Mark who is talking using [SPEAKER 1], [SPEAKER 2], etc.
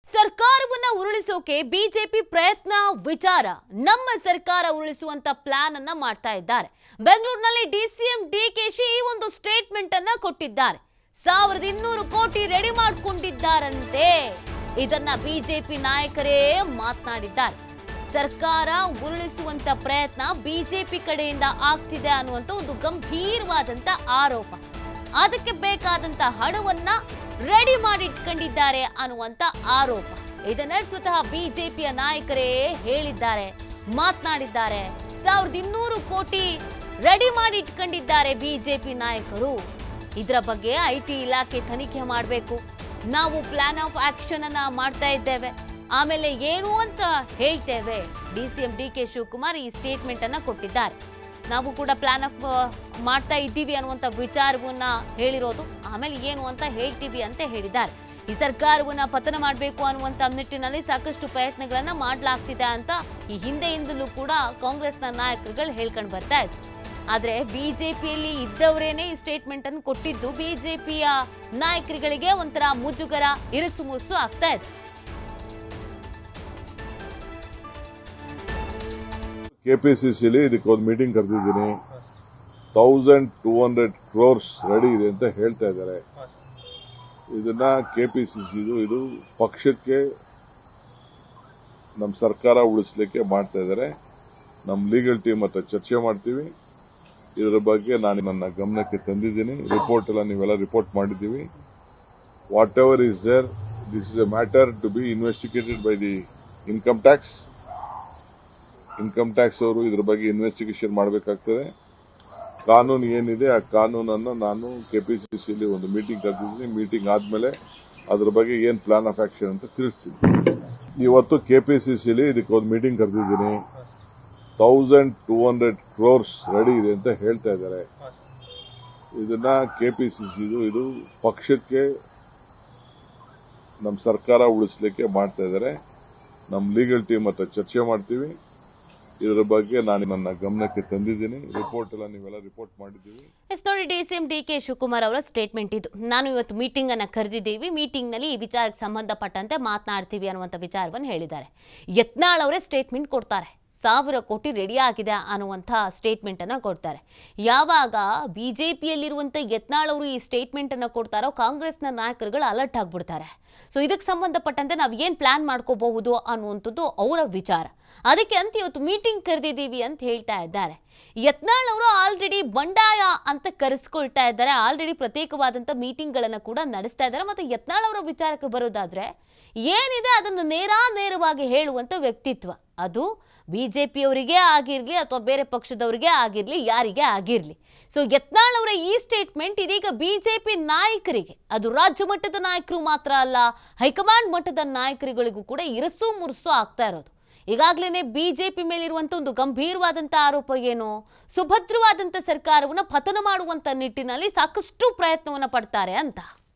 [SPEAKER 1] ಸರ್ಕಾರವನ್ನ ಉರುಳಿಸೋಕೆ ಬಿಜೆಪಿ ಪ್ರಯತ್ನ ವಿಚಾರ ನಮ್ಮ ಸರ್ಕಾರ ಉರುಳಿಸುವಂತ ಪ್ಲಾನ್ ಅನ್ನ ಮಾಡ್ತಾ ಇದ್ದಾರೆ. ಬೆಂಗಳೂರಿನಲ್ಲಿ ಡಿಸಿಎಂ ಡಿಕೆಶಿ ಈ ಒಂದು ಸ್ಟೇಟ್ಮೆಂಟ್ ಅನ್ನ ಕೊಟ್ಟಿದ್ದಾರೆ. 1200 ಕೋಟಿ ರೆಡಿ ಮಾಡಿಕೊಂಡಿದ್ದಾರಂತೆ. ಇದನ್ನ ಬಿಜೆಪಿ ನಾಯಕರೇ ಮಾತನಾಡಿದ್ದಾರೆ. ಸರ್ಕಾರ ಉರುಳಿಸುವಂತ ಪ್ರಯತ್ನ ಬಿಜೆಪಿ ಕಡೆಯಿಂದ ಆಗ್ತಿದೆ ಅನ್ನುವಂತ ಒಂದು ಗಂಭೀರವಾದಂತ ಆರೋಪ. ಅದಕ್ಕೆ ಬೇಕಾದಂತ ಹಣವನ್ನ ರೆಡಿ ಮಾಡಿಟ್ಕೊಂಡಿದ್ದಾರೆ ಅನ್ನುವಂತ ಆರೋಪ. ಇದನ್ನ ಸ್ವತಃ ಬಿಜೆಪಿಯ ನಾಯಕರೇ ಹೇಳಿದ್ದಾರೆ, ಮಾತನಾಡಿದ್ದಾರೆ. 1200 ಕೋಟಿ ರೆಡಿ ಮಾಡಿಟ್ಕೊಂಡಿದ್ದಾರೆ ಬಿಜೆಪಿ ನಾಯಕರು. ಇದರ ಬಗ್ಗೆ ಐಟಿ ಇಲಾಖೆ ತನಿಖೆ ಮಾಡಬೇಕು. ನಾವು ಪ್ಲಾನ್ ಆಫ್ ಆಕ್ಷನ್ ಅನ್ನ ಮಾಡ್ತಾ ಇದ್ದೇವೆ, ಆಮೇಲೆ ಏನು ಅಂತ ಹೇಳ್ತೇವೆ. ಡಿಸಿಎಂ ಡಿಕೆ ಶಿವಕುಮಾರ್ ಈ ಸ್ಟೇಟ್ಮೆಂಟ್ ಅನ್ನ ಕೊಟ್ಟಿದ್ದಾರೆ. ನಾವು ಕೂಡ ಪ್ಲಾನ್ ಆಫ್ ಮಾಡ್ತಾ ಇದ್ದೀವಿ ಅನ್ನುವಂಥ ವಿಚಾರವನ್ನ ಹೇಳಿರೋದು, ಆಮೇಲೆ ಏನು ಅಂತ ಹೇಳ್ತೀವಿ ಅಂತ ಹೇಳಿದ್ದಾರೆ. ಈ ಸರ್ಕಾರವನ್ನ ಪತನ ಮಾಡಬೇಕು ಅನ್ನುವಂಥ ನಿಟ್ಟಿನಲ್ಲಿ ಸಾಕಷ್ಟು ಪ್ರಯತ್ನಗಳನ್ನ ಮಾಡಲಾಗ್ತಿದೆ ಅಂತ ಈ ಹಿಂದೆಯಿಂದಲೂ ಕೂಡ ಕಾಂಗ್ರೆಸ್ನ ನಾಯಕರುಗಳು ಹೇಳ್ಕೊಂಡು ಬರ್ತಾ ಇದ್ರು. ಆದ್ರೆ ಬಿಜೆಪಿಯಲ್ಲಿ ಇದ್ದವರೇನೆ ಈ ಸ್ಟೇಟ್ಮೆಂಟ್ ಅನ್ನು ಕೊಟ್ಟಿದ್ದು ಬಿಜೆಪಿಯ ನಾಯಕರುಗಳಿಗೆ ಒಂಥರ ಮುಜುಗರ, ಇರುಸು ಮುರುಸು ಆಗ್ತಾ ಇದೆ.
[SPEAKER 2] ಕೆಪಿಸಿಸಿಲಿ ಇದಕ್ಕೆ ಒಂದು ಮೀಟಿಂಗ್ ಕರೆದಿದ್ದೀನಿ. 1200 crores ರೆಡಿ ಇದೆ ಅಂತ ಹೇಳ್ತಾ ಇದ್ದಾರೆ. ಇದನ್ನ ಕೆಪಿಸಿಸಿ ಇದು ಪಕ್ಷಕ್ಕೆ ನಮ್ಮ ಸರ್ಕಾರ ಉಳಿಸ್ಲಿಕ್ಕೆ ಮಾಡ್ತಾ ಇದ್ದಾರೆ. ನಮ್ಮ ಲೀಗಲ್ ಟೀಮ್ ಹತ್ರ ಚರ್ಚೆ ಮಾಡ್ತೀವಿ. ಇದರ ಬಗ್ಗೆ ನಾನು ನನ್ನ ಗಮನಕ್ಕೆ ತಂದಿದ್ದೀನಿ. ರಿಪೋರ್ಟ್ ಎಲ್ಲ ನೀವೆಲ್ಲ ರಿಪೋರ್ಟ್ ಮಾಡಿದ್ದೀವಿ. Whatever is there, this is a matter to be investigated by the income tax. Income tax ಅವರು ಇದ್ರ ಬಗ್ಗೆ ಇನ್ವೆಸ್ಟಿಗೇಷನ್ ಮಾಡಬೇಕಾಗ್ತದೆ. ಕಾನೂನು ಏನಿದೆ ಆ ಕಾನೂನನ್ನು ನಾನು ಕೆಪಿಸಿಸಿಲಿ ಒಂದು ಮೀಟಿಂಗ್ ಕರೆದಿದ್ದೀನಿ. ಮೀಟಿಂಗ್ ಆದ್ಮೇಲೆ ಅದ್ರ ಬಗ್ಗೆ ಏನ್ ಪ್ಲಾನ್ ಆಫ್ ಆಕ್ಷನ್ ಅಂತ ತಿಳಿಸ್ತೀನಿ. ಇವತ್ತು ಕೆಪಿಸಿಸಿಲಿ ಇದಕ್ಕೆ ಒಂದು ಮೀಟಿಂಗ್ ಕರೆದಿದ್ದೀನಿ. 1200 crores ರೆಡಿ ಇದೆ ಅಂತ ಹೇಳ್ತಾ ಇದ್ದಾರೆ. ಇದನ್ನ ಕೆಪಿಸಿಸಿ ಇದು ಪಕ್ಷಕ್ಕೆ ನಮ್ಮ ಸರ್ಕಾರ ಉಳಿಸ್ಲಿಕ್ಕೆ ಮಾಡ್ತಾ ಇದ್ದಾರೆ. ನಮ್ಮ ಲೀಗಲ್ ಟೀಮ್ ಹತ್ರ ಚರ್ಚೆ ಮಾಡ್ತೀವಿ. ಇದರ ಬಗ್ಗೆ ನಾನು ನನ್ನ ಗಮನಕ್ಕೆ ತಂದಿದ್ದೀನಿ. ರಿಪೋರ್ಟ್ ಎಲ್ಲ ನೀವೆಲ್ಲ ರಿಪೋರ್ಟ್ ಮಾಡಿದ್ದೀವಿ.
[SPEAKER 1] ನೋಡಿ, ಡಿಸಿಎಂ ಡಿಕೆ ಶಿವಕುಮಾರ್ ಅವರ ಸ್ಟೇಟ್ಮೆಂಟ್ ಇದು. ನಾನು ಇವತ್ತು ಮೀಟಿಂಗ್ ಅನ್ನ ಕರೆದಿದ್ದೀವಿ, ಮೀಟಿಂಗ್ ನಲ್ಲಿ ಈ ವಿಚಾರಕ್ಕೆ ಸಂಬಂಧಪಟ್ಟಂತೆ ಮಾತನಾಡ್ತೀವಿ ಅನ್ನುವಂಥ ವಿಚಾರವನ್ನು ಹೇಳಿದ್ದಾರೆ. ಯತ್ನಾಳ್ ಅವರೇ ಸ್ಟೇಟ್ಮೆಂಟ್ ಕೊಡ್ತಾರೆ. 1000 ಕೋಟಿ ರೆಡಿ ಆಗಿದೆ ಅನ್ನುವಂಥ ಸ್ಟೇಟ್ಮೆಂಟ್ ಅನ್ನ ಕೊಡ್ತಾರೆ. ಯಾವಾಗ ಬಿಜೆಪಿಯಲ್ಲಿರುವಂಥ ಯತ್ನಾಳ್ ಅವರು ಈ ಸ್ಟೇಟ್ಮೆಂಟ್ ಅನ್ನ ಕೊಡ್ತಾರೋ ಕಾಂಗ್ರೆಸ್ನ ನಾಯಕರುಗಳು ಅಲರ್ಟ್ ಆಗ್ಬಿಡ್ತಾರೆ. ಸೊ ಇದಕ್ಕೆ ಸಂಬಂಧಪಟ್ಟಂತೆ ನಾವು ಏನ್ ಪ್ಲಾನ್ ಮಾಡ್ಕೋಬಹುದು ಅನ್ನುವಂಥದ್ದು ಅವರ ವಿಚಾರ. ಅದಕ್ಕೆ ಅಂತ ಇವತ್ತು ಮೀಟಿಂಗ್ ಕರೆದಿದ್ದೀವಿ ಅಂತ ಹೇಳ್ತಾ ಇದ್ದಾರೆ. ಯತ್ನಾಳ್ ಅವರು ಆಲ್ರೆಡಿ ಬಂಡಾಯ ಅಂತ ಕರೆಸ್ಕೊಳ್ತಾ ಇದ್ದಾರೆ. ಆಲ್ರೆಡಿ ಪ್ರತ್ಯೇಕವಾದಂಥ ಮೀಟಿಂಗ್ಗಳನ್ನು ಕೂಡ ನಡೆಸ್ತಾ ಇದ್ದಾರೆ. ಮತ್ತೆ ಯತ್ನಾಳ್ ಅವರ ವಿಚಾರಕ್ಕೆ ಬರೋದಾದ್ರೆ ಏನಿದೆ ಅದನ್ನು ನೇರವಾಗಿ ಹೇಳುವಂಥ ವ್ಯಕ್ತಿತ್ವ. ಅದು ಬಿಜೆಪಿಯವರಿಗೆ ಆಗಿರಲಿ ಅಥವಾ ಬೇರೆ ಪಕ್ಷದವರಿಗೆ ಆಗಿರಲಿ, ಯಾರಿಗೆ ಆಗಿರಲಿ. ಸೊ ಯತ್ನಾಳ್ ಅವರ ಈ ಸ್ಟೇಟ್ಮೆಂಟ್ ಇದೀಗ ಬಿಜೆಪಿ ನಾಯಕರಿಗೆ, ಅದು ರಾಜ್ಯ ಮಟ್ಟದ ನಾಯಕರು ಮಾತ್ರ ಅಲ್ಲ, ಹೈಕಮಾಂಡ್ ಮಟ್ಟದ ನಾಯಕರುಗಳಿಗೂ ಕೂಡ ಇರಸು ಮುರುಸು ಆಗ್ತಾ ಇರೋದು. ಈಗಾಗಲೇ ಬಿಜೆಪಿ ಮೇಲಿರುವಂಥ ಒಂದು ಗಂಭೀರವಾದಂಥ ಆರೋಪ ಏನು, ಸುಭದ್ರವಾದಂಥ ಸರ್ಕಾರವನ್ನು ಪತನ ಮಾಡುವಂಥ ನಿಟ್ಟಿನಲ್ಲಿ ಸಾಕಷ್ಟು ಪ್ರಯತ್ನವನ್ನು ಪಡ್ತಾರೆ ಅಂತ.